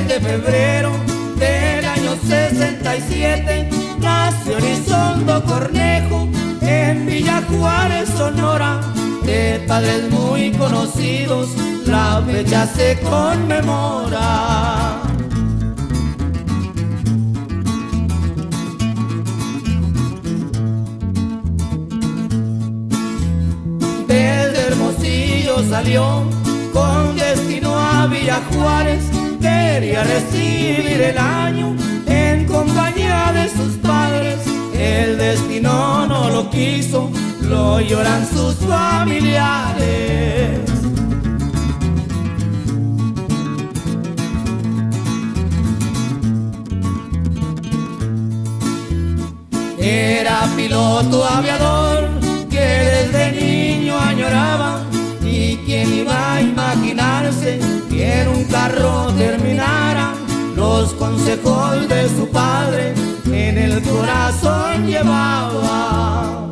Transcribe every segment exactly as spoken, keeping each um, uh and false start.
diez de febrero del año sesenta y siete nació Elizondo Cornejo en Villa Juárez, Sonora. De padres muy conocidos la fecha se conmemora. Desde Hermosillo salió con destino a Villa Juárez, quería recibir el año en compañía de sus padres. El destino no lo quiso, lo lloran sus familiares. Era piloto aviador que desde niño añoraba, y quién iba a imaginarse que en un carro terminara. Los consejos de su padre en el corazón llevaba.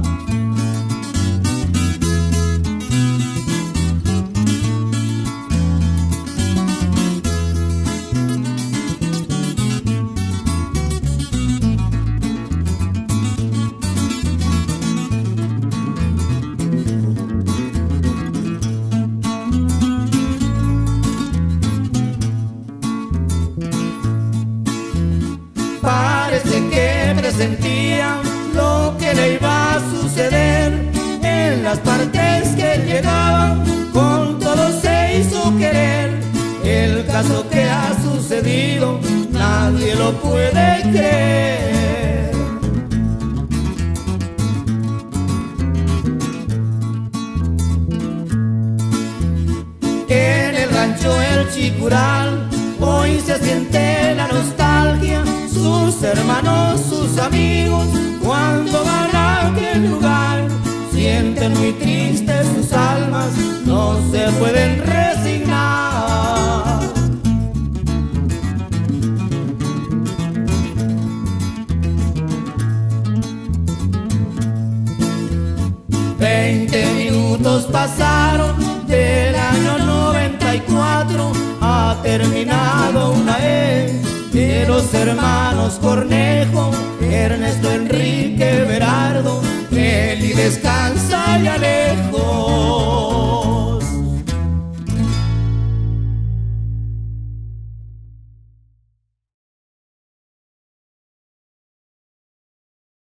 Parece que presentía lo que le iba a suceder. En las partes que él llegaba, con todo se hizo querer. El caso que ha sucedido, nadie lo puede creer. En el rancho El Chicural hoy se siente la nostalgia. Sus hermanos, sus amigos, cuando van a aquel lugar, sienten muy tristes sus almas, no se pueden resignar. Veinte minutos pasaron del año noventa y cuatro, ha terminado una vez de los hermanos Cornejo, Ernesto, Enrique, Berardo, él y descansa.